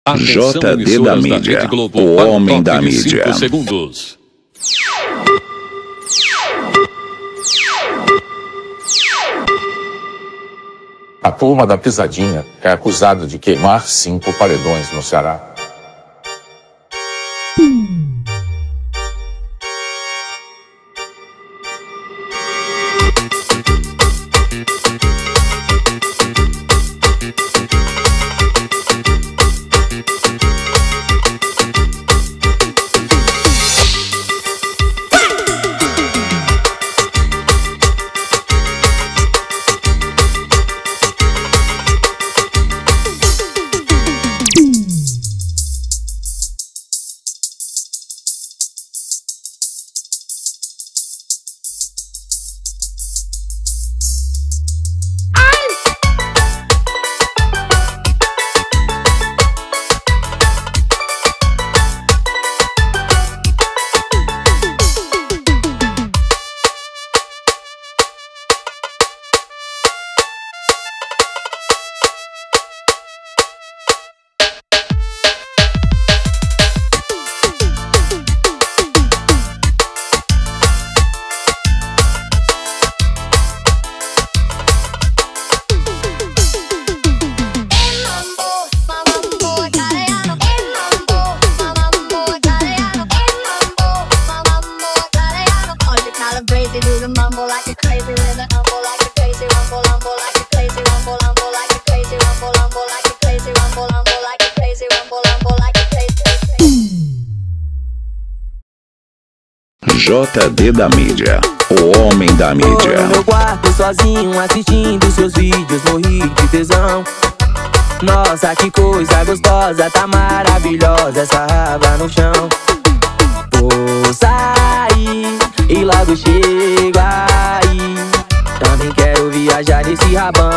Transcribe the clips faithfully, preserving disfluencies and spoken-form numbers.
J D da mídia, o homem da mídia. cinco segundos. A turma da Pisadinha é acusada de queimar cinco paredões no Ceará. J D da mídia, o homem da mídia. Tô no meu quarto sozinho assistindo seus vídeos, morri de tesão. Nossa, que coisa gostosa, tá maravilhosa essa raba no chão. Vou sair e logo chego aí. Também quero viajar nesse rabão.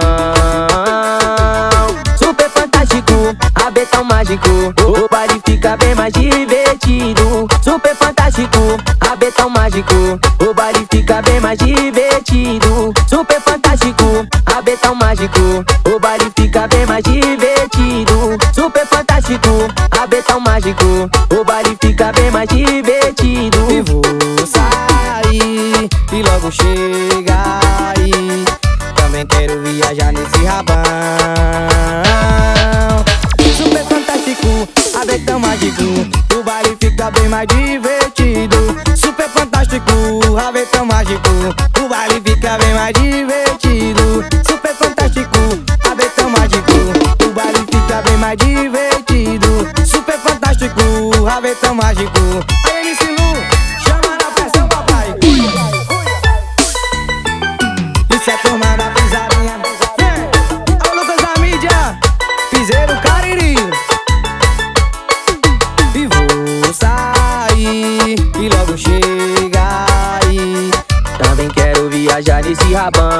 Super fantástico, abetão mágico, o baile fica bem mais divertido. Super fantástico, abetão mágico, o baile fica bem mais divertido. Super fantástico, abetão mágico, o baile fica bem mais divertido. Super fantástico, abetão mágico, o baile fica bem mais divertido. E vou sair e logo chega aí. Também quero viajar nesse rabão. Super fantástico, abetão mágico, o baile fica bem mais divertido. Super fantástico, abetão mágico, o baile fica bem mais divertido. Super fantástico, abetão mágico, o baile fica bem mais divertido. Super fantástico, abetão mágico. Aí M C Lu, chama na pressão, papai. Isso é turma da pisadinha. Ó o Lucas da mídia, piseiro Cariri. E vou sair e logo chega aí. Também quero viajar nesse rabão.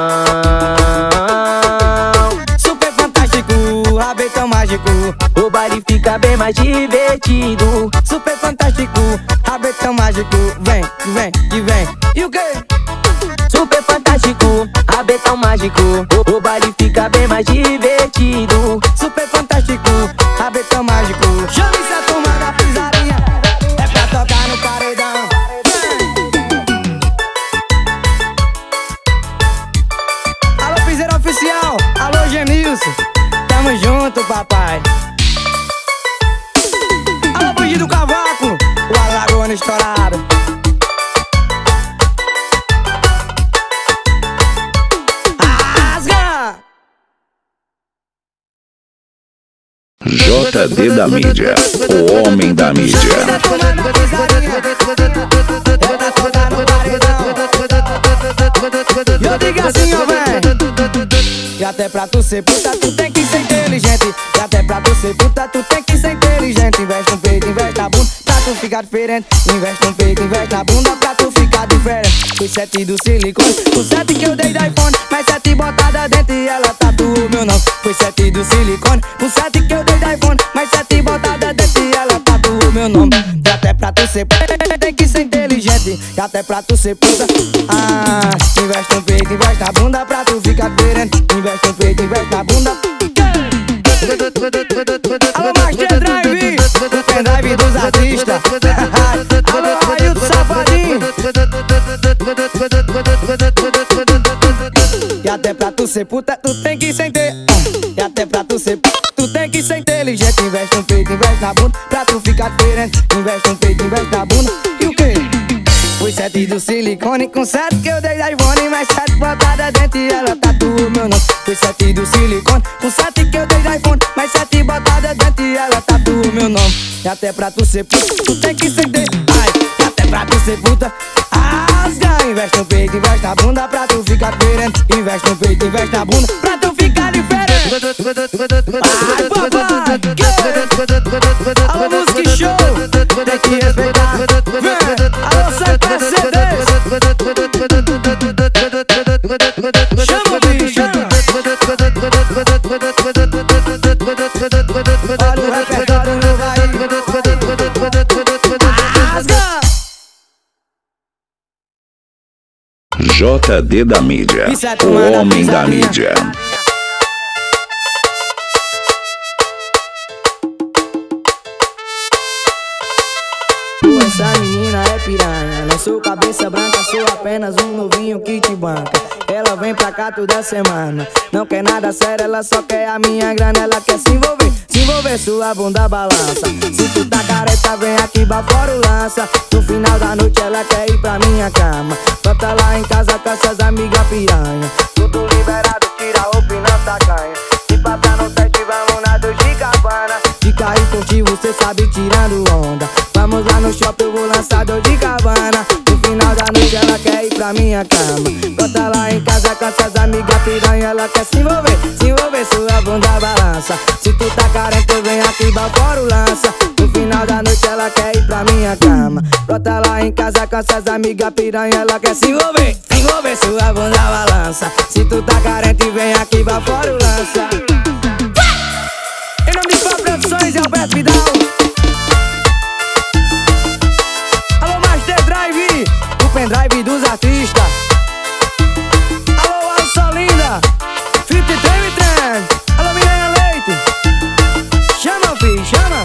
Super fantástico, abetão mágico, o baile fica bem mais divertido. super fantástico, abetão mágico. Vem, vem e vem. E o quê? Super fantástico, abetão mágico, o, o baile fica bem mais divertido. Super fantástico, abetão mágico. Chama essa turma da pisadinha, é pra tocar no paredão. Alô, piseiro oficial, alô, Genilson, tamo junto, papai. Alô, Bugi do Cavaco, o Alagoano estourado. Rasga! J D da mídia, o homem da mídia. Eu digo assim, ó, véi. E até pra tu ser puta, tu tem que ser inteligente. E até pra tu ser puta, tu tem que ser inteligente. Investe no peito, investe na bunda, pra tu ficar diferente. Investe no peito, investe na bunda, pra tu ficar diferente. Fui sete do silicone, o sete que eu dei do iPhone, mas sete botada dentro e ela tatuou meu nome. Fui sete do silicone, o sete que eu dei do iPhone, mas sete botada dentro e ela tatuou meu nome. E até pra tu ser puta, tem que ser inteligente. E até pra tu ser puta, ah, investe no peito, investe na bunda, pra tu ficar diferente. Investe no peito, investe na bunda. Alô, mais Master Drive, o pendrive dos artistas. Alô, Ailton Safadinho. E até pra tu ser puta, tu tem que sentir. E até pra tu ser puta, tu tem que ser inteligente. Investe no peito, investe na bunda, pra tu ficar diferente. Investe no peito, investe na bunda. E o quê? Foi sete do silicone com sete que eu dei da iPhone, mais sete botada dentro e ela tatuou meu nome. Foi sete do silicone com sete que eu dei da iPhone, mais sete botada dentro e ela tatuou meu nome. E até pra tu ser puta, tu tem que sentir. Ai, e até pra tu ser puta, rasga. Investe no peito, investe na bunda, pra tu ficar diferente. Investe no peito, investe na bunda, pra tu ficar diferente. Ai, papai, que? Alô, Music Show, tem que respeitar. Vem, alô, Santa C Ds. Chama o bicho, chama. Olha o repertório no vai. Rasga. J D da mídia, o homem da mídia. Essa menina é piranha, não sou cabeça branca, sou apenas um novinho que te banca. Ela vem pra cá toda semana, não quer nada sério, ela só quer a minha grana. Ela quer se envolver, se envolver, sua bunda balança. Se tu tá careta, vem aqui pra fora o lança. No final da noite ela quer ir pra minha cama. Bota lá em casa com essas amigas piranha. Tudo liberado, tira a roupa e não sacanha. Se passar no teste, vamos na Dolce e Gabbana. De carro esportivo, cê sabe tirando onda. Vamos lá no shopping, eu vou lançar Dolce e Gabbana. No final da noite ela quer ir pra minha cama. Bota lá em casa com essas amigas piranha. Ela quer se envolver, se envolver, sua bunda balança. Se tu tá carente, eu venho aqui pra fora o lança. No final da noite ela quer ir pra minha cama. Bota lá em casa com essas amigas piranha. Ela quer se envolver, se envolver, sua bunda balança. Se tu tá carente, vem aqui pra fora o lança. Em nome de Fã Produções, Alberto Vidal. Alô, Master Drive, o pendrive dos artistas. Alô, Alça Linda, Felipe Treme Trem. Alô, Milena Leite. Chama, filho, chama.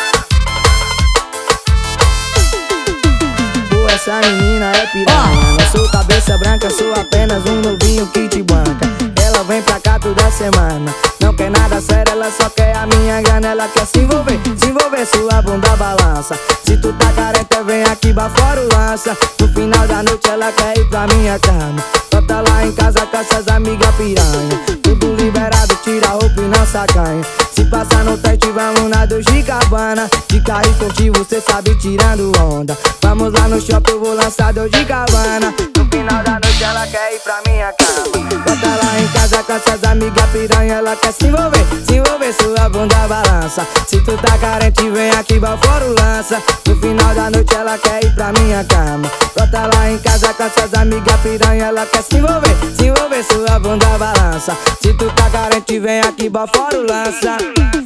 Pô, essa menina é piranha, não sou cabeça branca, sou apenas um novinho que te banca. Ela vem pra cá toda semana, não quer nada sério, ela só quer a minha grana. Ela quer se envolver, se envolver, sua bunda balança. Se tu tá careta, vem aqui pra fora o lança. No final da noite ela quer ir pra minha cama. Bota lá em casa com essas amigas piranha. Tudo liberado, tira a roupa e não sacanha. Se passar no teste, vamos na Dolce e Gabbana. De carro esportivo, cê sabe tirando onda. Vamos lá no shopping, eu vou lançar Dolce e Gabbana. No final da noite ela quer ir pra minha cama. Bota lá em casa com essas amigas piranha. Ela quer se envolver, se envolver, sua bunda balança. Se tu tá carente, vem aqui pra fora o lança. No final da noite ela quer ir pra minha cama. Bota lá em casa com essas amigas piranha. Ela quer se envolver, se envolver, sua bunda balança. Se tu tá carente, vem aqui pra fora o lança.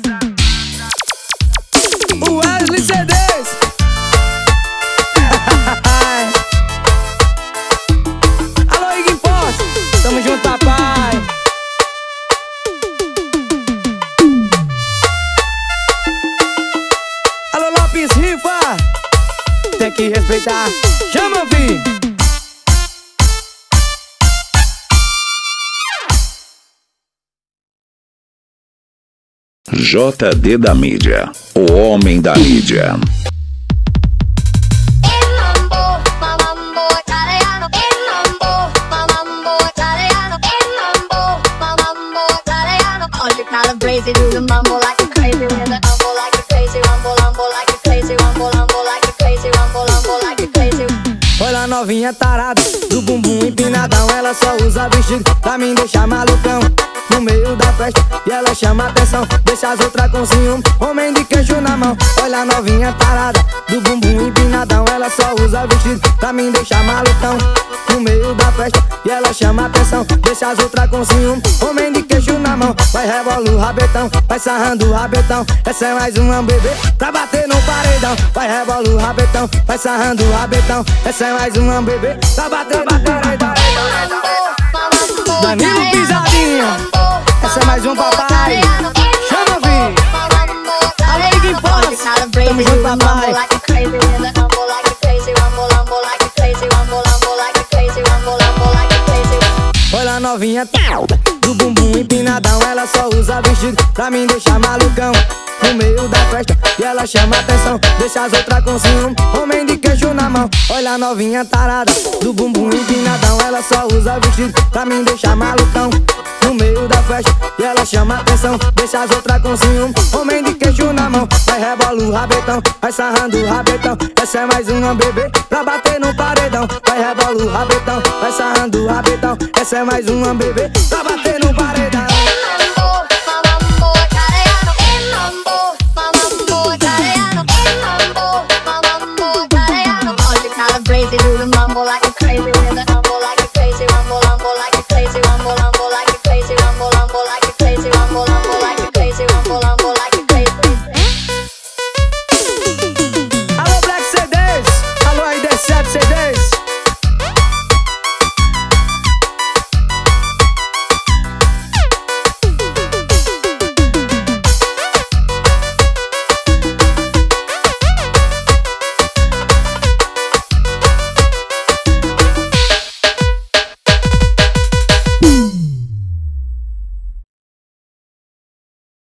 O Wesley C Ds. Alô, Ig Import, tamo junto, papai. Alô, Lopes Rifa, tem que respeitar. Chama, vi. J D da mídia, o homem da mídia. Crazy, do the mumble like a crazy, with the humble like a crazy, rumble, rumble like a crazy, rumble, rumble like a crazy, rumble, rumble like a crazy. Olha a novinha tarada, do bumbum empinadão. Ela só usa vestido pra me deixar malucão. No meio da festa e ela chama atenção, deixa as outras com ciúme, homem de queijo na mão. Olha a novinha tarada, do bumbum empinadão. Ela só usa vestido pra me deixar malucão. No meio da festa e ela chama atenção, deixa as outras com ciúme, homem de queijo na mão. Vai rebola o rabetão, vai sarrando o rabetão. Essa é mais uma bebê pra bater no paredão. Vai rebola o rabetão, vai sarrando o rabetão. Essa é mais uma bebê pra bater no paredão. Danilo Pisadinha, essa é mais um papai. Chama, vi. Alô, Ig que fosse. Tamo junto, papai. Olha a novinha do bumbum empinadão, ela só usa vestido pra me deixar malucão. No meio da festa e ela chama atenção, deixa as outras com ciúme, homem de queijo na mão. Olha a novinha tarada do bumbum empinadão, ela só usa vestido pra me deixar malucão. No meio da festa e ela chama atenção, deixa as outras com ciúme, homem de queijo na mão. Vai rebola o rabetão, vai sarrando o rabetão, essa é mais uma bebê pra bater no paredão. Vai rebola o rabetão, vai sarrando o rabetão, essa é mais uma bebê pra bater no paredão.